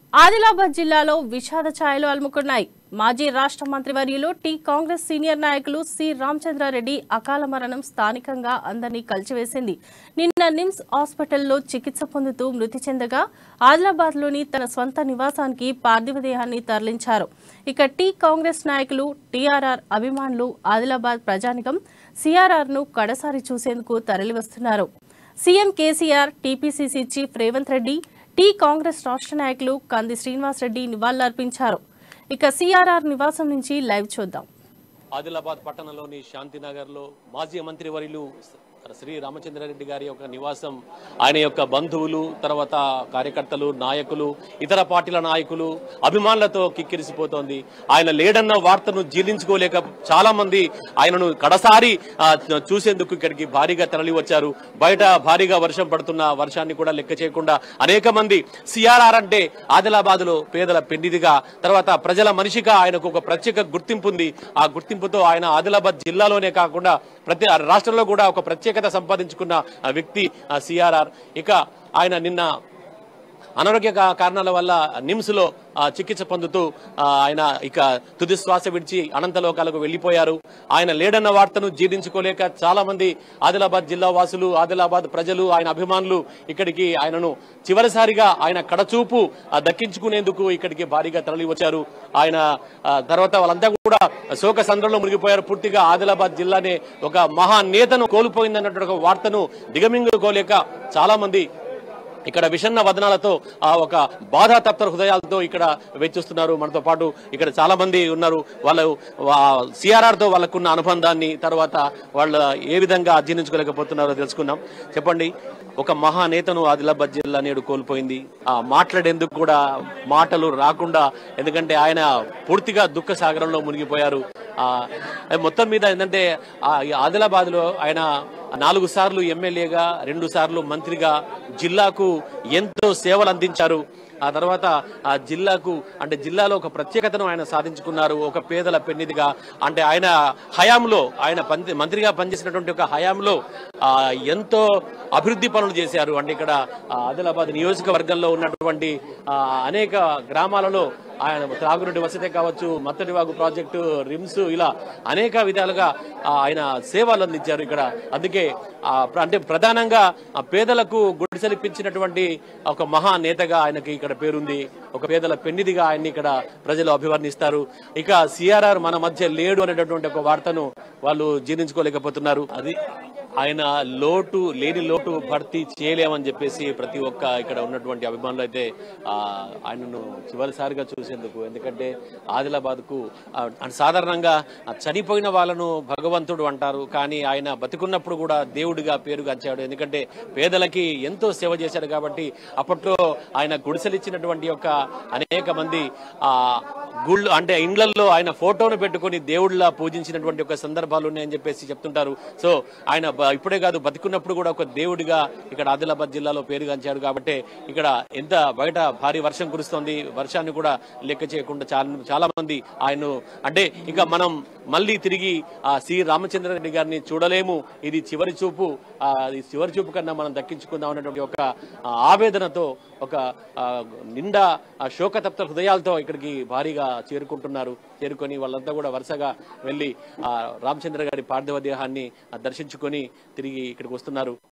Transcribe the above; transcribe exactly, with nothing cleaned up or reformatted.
ఆదిలాబాద్ జిల్లాలో విషాద ఛాయలు అలుముకున్నాయి. మాజీ రాష్ట్ర మంత్రివర్యులు టీ కాంగ్రెస్ సీనియర్ నాయకులు సి రామచంద్రారెడ్డి అకాల మరణం స్థానికంగా అందరినీ కలిచివేసింది. నిన్న నిమ్స్ హాస్పిటల్లో చికిత్స పొందుతూ మృతి చెందగా ఆదిలాబాద్లోని తన స్వంత నివాసానికి పార్థివ దేహాన్ని తరలించారు. ఇక టీ కాంగ్రెస్ నాయకులు, టీఆర్ఆర్ అభిమానులు ఆదిలాబాద్ ప్రజానికం సీఆర్ఆర్ను కడసారి చూసేందుకు తరలివస్తున్నారు. CM KCR, TPCC chief Revanth Reddy, T Congress రాష్ట్ర నాయకులు కంది శ్రీనివాస్ రెడ్డి నివాళులర్పించారు. ఇక సీఆర్ఆర్ నివాసం నుంచి లైవ్ చూద్దాం. ఆదిలాబాద్ పట్టణంలోని శాంతినగర్ లో మాజీ మంత్రివర్యులు శ్రీ రామచంద్రారెడ్డి గారి యొక్క నివాసం, ఆయన యొక్క బంధువులు, తర్వాత కార్యకర్తలు, నాయకులు, ఇతర పార్టీల నాయకులు, అభిమానులతో కిక్కిరిసిపోతోంది. ఆయన లేడన్న వార్తను జీర్ణించుకోలేక చాలా మంది ఆయనను కడసారి చూసేందుకు ఇక్కడికి భారీగా తరలి వచ్చారు. బయట భారీగా వర్షం పడుతున్న వర్షాన్ని కూడా లెక్క చేయకుండా అనేక మంది సిఆర్ఆర్ అంటే ఆదిలాబాద్ లో పేదల పెన్నిదిగా, తర్వాత ప్రజల మనిషిగా ఆయనకు ఒక ప్రత్యేక గుర్తింపు ఉంది. ఆ గుర్తింపుతో ఆయన ఆదిలాబాద్ జిల్లాలోనే కాకుండా ప్రతి రాష్ట్రంలో కూడా ఒక ప్రత్యేకత సంపాదించుకున్న వ్యక్తి సిఆర్ఆర్. ఇక ఆయన నిన్న అనారోగ్య కారణాల వల్ల నిమ్స్ లో చికిత్స పొందుతూ ఆయన ఇక తుది శ్వాస విడిచి అనంతలోకాలకు వెళ్లిపోయారు. ఆయన లేడన్న వార్తను జీర్ణించుకోలేక చాలా మంది ఆదిలాబాద్ జిల్లా వాసులు, ఆదిలాబాద్ ప్రజలు, ఆయన అభిమానులు ఇక్కడికి ఆయనను చివరిసారిగా ఆయన కడచూపు దక్కించుకునేందుకు ఇక్కడికి భారీగా తరలి వచ్చారు. ఆయన తర్వాత వాళ్ళంతా కూడా శోక సంద్రంలో మునిగిపోయారు. పూర్తిగా ఆదిలాబాద్ జిల్లానే ఒక మహా నేతను కోల్పోయిందన్నటువంటి ఒక వార్తను దిగమింగుకోలేక చాలా మంది ఇక్కడ విషన్న వదనాలతో ఆ ఒక బాధాతప్త హృదయాలతో ఇక్కడ వెచ్చిస్తున్నారు. మనతో పాటు ఇక్కడ చాలా మంది ఉన్నారు. వాళ్ళు సిఆర్ఆర్ తో వాళ్ళకున్న అనుబంధాన్ని, తర్వాత వాళ్ళు ఏ విధంగా జీర్ణించుకోలేకపోతున్నారో తెలుసుకున్నాం. చెప్పండి, ఒక మహానేతను ఆదిలాబాద్ జిల్లా నేడు కోల్పోయింది. ఆ మాట్లాడేందుకు కూడా మాటలు రాకుండా, ఎందుకంటే ఆయన పూర్తిగా దుఃఖ సాగరంలో మునిగిపోయారు. ఆ మొత్తం మీద ఏంటంటే ఆదిలాబాద్ లో ఆయన నాలుగు సార్లు ఎమ్మెల్యేగా, రెండు సార్లు మంత్రిగా జిల్లాకు ఎంతో సేవలు అందించారు. ఆ తర్వాత ఆ జిల్లాకు అంటే జిల్లాలో ఒక ప్రత్యేకతను ఆయన సాధించుకున్నారు. ఒక పేదల పెన్నిదిగా, అంటే ఆయన హయాంలో, ఆయన మంత్రిగా పనిచేసినటువంటి ఒక హయాంలో ఆ ఎంతో అభివృద్ధి పనులు చేశారు. అంటే ఇక్కడ ఆదిలాబాద్ నియోజకవర్గంలో ఉన్నటువంటి అనేక గ్రామాలలో ఆయన త్రాగునీటి వసతి కావచ్చు, మత్తడివాగు ప్రాజెక్టు, రిమ్స్, ఇలా అనేక విధాలుగా ఆయన సేవలు అందించారు ఇక్కడ. అందుకే అంటే ప్రధానంగా పేదలకు గుడిసెలిప్పించినటువంటి ఒక మహా నేతగా ఆయనకి ఇక్కడ పేరుంది. ఒక పేదల పెన్నిదిగా ఆయన్ని ఇక్కడ ప్రజలు అభివర్ణిస్తారు. ఇక సిఆర్ఆర్ మన మధ్య లేడు అనేటటువంటి ఒక వార్తను వాళ్ళు జీర్ణించుకోలేకపోతున్నారు. అది ఆయన లోటు లేని లోటు భర్తీ చేయలేమని చెప్పేసి ప్రతి ఒక్క ఇక్కడ ఉన్నటువంటి అభిమానులు అయితే ఆ ఆయనను చివరిసారిగా చూసేందుకు, ఎందుకంటే ఆదిలాబాద్ కు సాధారణంగా చనిపోయిన వాళ్ళను భగవంతుడు అంటారు, కానీ ఆయన బతికున్నప్పుడు కూడా దేవుడిగా పేరుగాంచాడు. ఎందుకంటే పేదలకి ఎంతో సేవ చేశాడు కాబట్టి అప్పట్లో ఆయన గుడిసెలిచ్చినటువంటి యొక్క అనేక మంది ఆ గుళ్ళు అంటే ఇండ్లలో ఆయన ఫోటోను పెట్టుకుని దేవుడిలా పూజించినటువంటి ఒక సందర్భాలు ఉన్నాయని చెప్పేసి చెప్తుంటారు. సో ఆయన ఇప్పుడే కాదు, బతికున్నప్పుడు కూడా ఒక దేవుడిగా ఇక్కడ ఆదిలాబాద్ జిల్లాలో పేరుగాంచాడు. కాబట్టి ఇక్కడ ఎంత బయట భారీ వర్షం కురుస్తోంది, వర్షాన్ని కూడా లెక్క చేయకుండా చాలా చాలా మంది ఆయన అంటే ఇక మనం మళ్ళీ తిరిగి ఆ సి రామచంద్రారెడ్డి గారిని చూడలేము, ఇది చివరి చూపు, ఆ చివరి చూపు కన్నా మనం దక్కించుకుందాం అనేటువంటి ఒక ఆవేదనతో, ఒక నిండా శోకతప్త హృదయాలతో ఇక్కడికి భారీగా చేరుకుంటున్నారు. చేరుకొని వాళ్ళంతా కూడా వరుసగా వెళ్ళి ఆ రామచంద్ర గారి పార్థివ దేహాన్ని దర్శించుకొని తిరిగి ఇక్కడికి వస్తున్నారు.